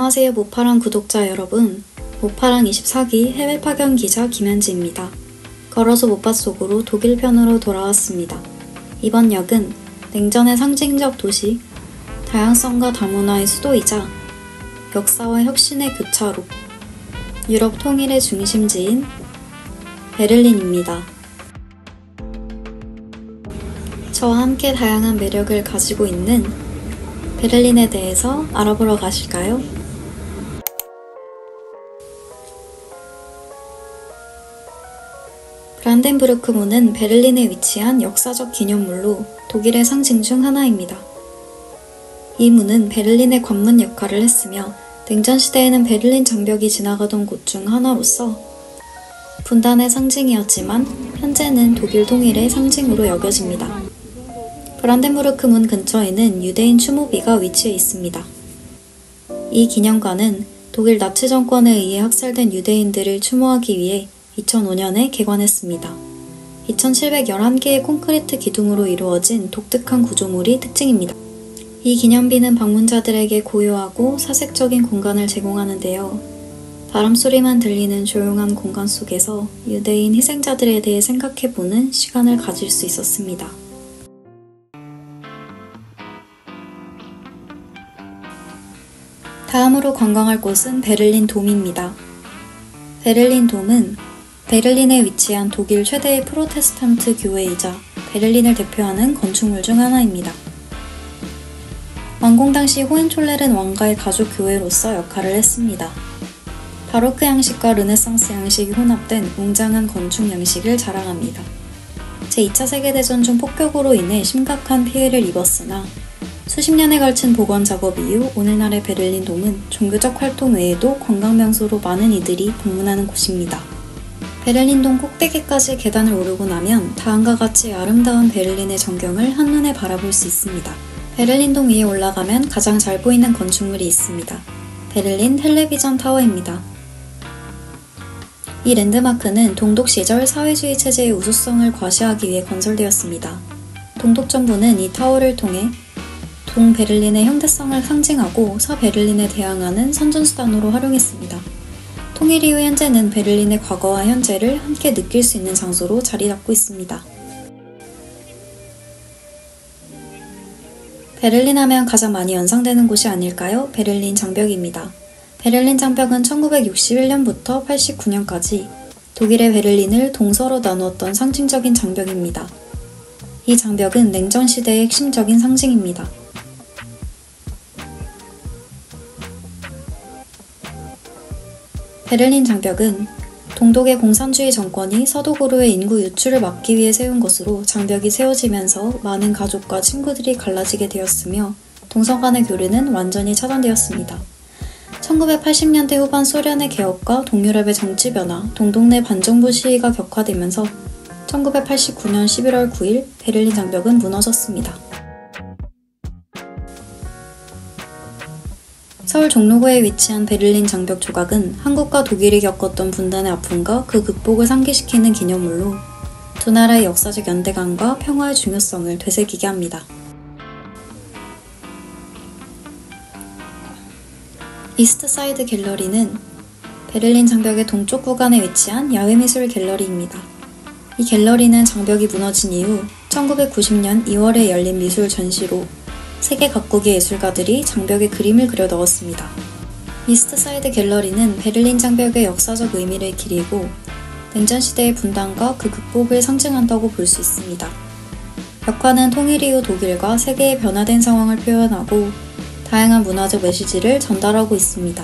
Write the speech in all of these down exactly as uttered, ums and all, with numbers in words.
안녕하세요 모파랑 구독자 여러분, 모파랑 이십사 기 해외 파견 기자 김현지입니다. 걸어서 모파 속으로 독일 편으로 돌아왔습니다. 이번 역은 냉전의 상징적 도시, 다양성과 다문화의 수도이자 역사와 혁신의 교차로, 유럽 통일의 중심지인 베를린입니다. 저와 함께 다양한 매력을 가지고 있는 베를린에 대해서 알아보러 가실까요? 브란덴부르크 문은 베를린에 위치한 역사적 기념물로 독일의 상징 중 하나입니다. 이 문은 베를린의 관문 역할을 했으며 냉전 시대에는 베를린 장벽이 지나가던 곳 중 하나로서 분단의 상징이었지만 현재는 독일 통일의 상징으로 여겨집니다. 브란덴부르크 문 근처에는 유대인 추모비가 위치해 있습니다. 이 기념관은 독일 나치 정권에 의해 학살된 유대인들을 추모하기 위해 이천오 년에 개관했습니다. 이천칠백십일 개의 콘크리트 기둥으로 이루어진 독특한 구조물이 특징입니다. 이 기념비는 방문자들에게 고요하고 사색적인 공간을 제공하는데요. 바람소리만 들리는 조용한 공간 속에서 유대인 희생자들에 대해 생각해보는 시간을 가질 수 있었습니다. 다음으로 관광할 곳은 베를린 돔입니다. 베를린 돔은 베를린에 위치한 독일 최대의 프로테스탄트 교회이자 베를린을 대표하는 건축물 중 하나입니다. 완공 당시 호헨촐레른 왕가의 가족 교회로서 역할을 했습니다. 바로크 양식과 르네상스 양식이 혼합된 웅장한 건축 양식을 자랑합니다. 제이 차 세계대전 중 폭격으로 인해 심각한 피해를 입었으나 수십 년에 걸친 복원 작업 이후 오늘날의 베를린 돔은 종교적 활동 외에도 관광 명소로 많은 이들이 방문하는 곳입니다. 베를린 돔 꼭대기까지 계단을 오르고 나면 다음과 같이 아름다운 베를린의 전경을 한눈에 바라볼 수 있습니다. 베를린 돔 위에 올라가면 가장 잘 보이는 건축물이 있습니다. 베를린 텔레비전 타워입니다. 이 랜드마크는 동독 시절 사회주의 체제의 우수성을 과시하기 위해 건설되었습니다. 동독 정부는 이 타워를 통해 동베를린의 현대성을 상징하고 서베를린에 대항하는 선전수단으로 활용했습니다. 통일 이후 현재는 베를린의 과거와 현재를 함께 느낄 수 있는 장소로 자리 잡고 있습니다. 베를린 하면 가장 많이 연상되는 곳이 아닐까요? 베를린 장벽입니다. 베를린 장벽은 천구백육십일 년부터 팔십구 년까지 독일의 베를린을 동서로 나누었던 상징적인 장벽입니다. 이 장벽은 냉전 시대의 핵심적인 상징입니다. 베를린 장벽은 동독의 공산주의 정권이 서독으로의 인구 유출을 막기 위해 세운 것으로 장벽이 세워지면서 많은 가족과 친구들이 갈라지게 되었으며 동서 간의 교류는 완전히 차단되었습니다. 천구백팔십 년대 후반 소련의 개혁과 동유럽의 정치 변화, 동독 내 반정부 시위가 격화되면서 천구백팔십구 년 십일월 구일 베를린 장벽은 무너졌습니다. 서울 종로구에 위치한 베를린 장벽 조각은 한국과 독일이 겪었던 분단의 아픔과 그 극복을 상기시키는 기념물로 두 나라의 역사적 연대감과 평화의 중요성을 되새기게 합니다. 이스트사이드 갤러리는 베를린 장벽의 동쪽 구간에 위치한 야외미술 갤러리입니다. 이 갤러리는 장벽이 무너진 이후 천구백구십 년 이월에 열린 미술 전시로 세계 각국의 예술가들이 장벽에 그림을 그려 넣었습니다. 이스트사이드 갤러리는 베를린 장벽의 역사적 의미를 기리고 냉전 시대의 분단과 그 극복을 상징한다고 볼 수 있습니다. 벽화는 통일 이후 독일과 세계의 변화된 상황을 표현하고 다양한 문화적 메시지를 전달하고 있습니다.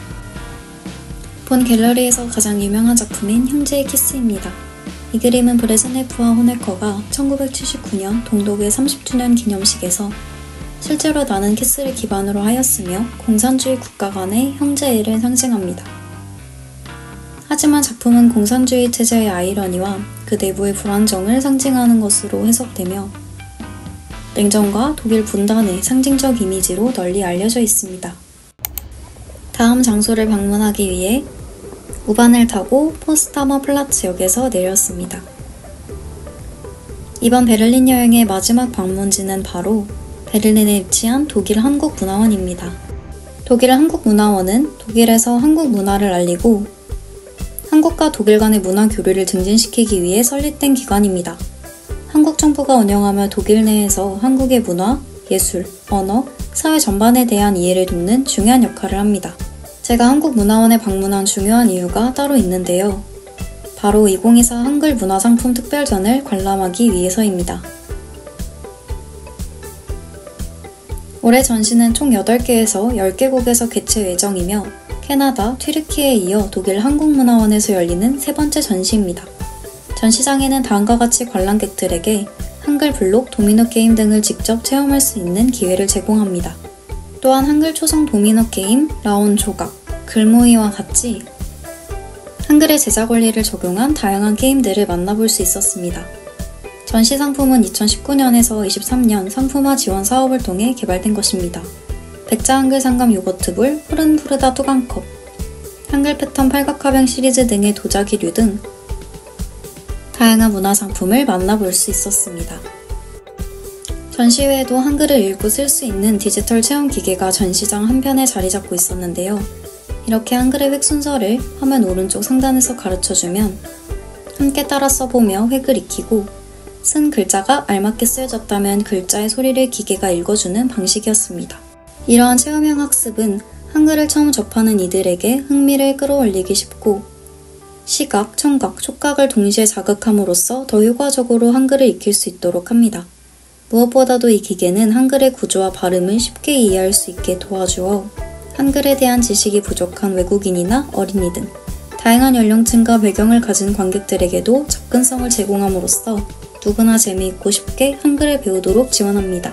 본 갤러리에서 가장 유명한 작품인 형제의 키스입니다. 이 그림은 브레즈네프와 호네커가 천구백칠십구 년 동독의 삼십 주년 기념식에서 실제로 나는 키스를 기반으로 하였으며 공산주의 국가 간의 형제애를 상징합니다. 하지만 작품은 공산주의 체제의 아이러니와 그 내부의 불안정을 상징하는 것으로 해석되며 냉전과 독일 분단의 상징적 이미지로 널리 알려져 있습니다. 다음 장소를 방문하기 위해 우반을 타고 포스타머 플라츠 역에서 내렸습니다. 이번 베를린 여행의 마지막 방문지는 바로 베를린에 위치한 독일 한국문화원입니다. 독일 한국문화원은 독일에서 한국 문화를 알리고 한국과 독일 간의 문화 교류를 증진시키기 위해 설립된 기관입니다. 한국 정부가 운영하며 독일 내에서 한국의 문화, 예술, 언어, 사회 전반에 대한 이해를 돕는 중요한 역할을 합니다. 제가 한국문화원에 방문한 중요한 이유가 따로 있는데요. 바로 이천이십사 한글 문화상품 특별전을 관람하기 위해서입니다. 올해 전시는 총 여덟 개에서 열 개국에서 개최 예정이며 캐나다, 튀르키예에 이어 독일 한국문화원에서 열리는 세 번째 전시입니다. 전시장에는 다음과 같이 관람객들에게 한글 블록, 도미노 게임 등을 직접 체험할 수 있는 기회를 제공합니다. 또한 한글 초성 도미노 게임, 라온 조각, 글모이와 같이 한글의 제작 원리를 적용한 다양한 게임들을 만나볼 수 있었습니다. 전시 상품은 이천십구 년에서 이십삼 년 상품화 지원 사업을 통해 개발된 것입니다. 백자 한글 상감 요거트볼, 푸른 푸르다 뚜껑컵, 한글 패턴 팔각화병 시리즈 등의 도자기류 등 다양한 문화 상품을 만나볼 수 있었습니다. 전시회에도 한글을 읽고 쓸 수 있는 디지털 체험 기계가 전시장 한편에 자리 잡고 있었는데요. 이렇게 한글의 획 순서를 화면 오른쪽 상단에서 가르쳐주면 함께 따라 써보며 획을 익히고 쓴 글자가 알맞게 쓰여졌다면 글자의 소리를 기계가 읽어주는 방식이었습니다. 이러한 체험형 학습은 한글을 처음 접하는 이들에게 흥미를 끌어올리기 쉽고 시각, 청각, 촉각을 동시에 자극함으로써 더 효과적으로 한글을 익힐 수 있도록 합니다. 무엇보다도 이 기계는 한글의 구조와 발음을 쉽게 이해할 수 있게 도와주어 한글에 대한 지식이 부족한 외국인이나 어린이 등 다양한 연령층과 배경을 가진 관객들에게도 접근성을 제공함으로써 누구나 재미있고 쉽게 한글을 배우도록 지원합니다.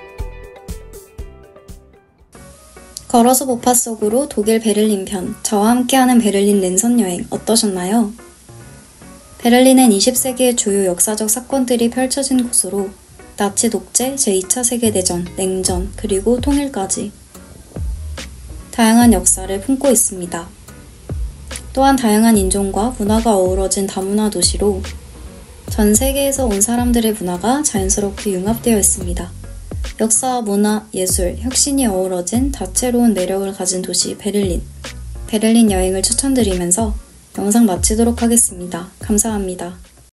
걸어서 모파 속으로 독일 베를린 편, 저와 함께하는 베를린 랜선 여행 어떠셨나요? 베를린은 이십 세기의 주요 역사적 사건들이 펼쳐진 곳으로 나치 독재, 제이 차 세계대전, 냉전, 그리고 통일까지 다양한 역사를 품고 있습니다. 또한 다양한 인종과 문화가 어우러진 다문화 도시로 전 세계에서 온 사람들의 문화가 자연스럽게 융합되어 있습니다. 역사와 문화, 예술, 혁신이 어우러진 다채로운 매력을 가진 도시 베를린. 베를린 여행을 추천드리면서 영상 마치도록 하겠습니다. 감사합니다.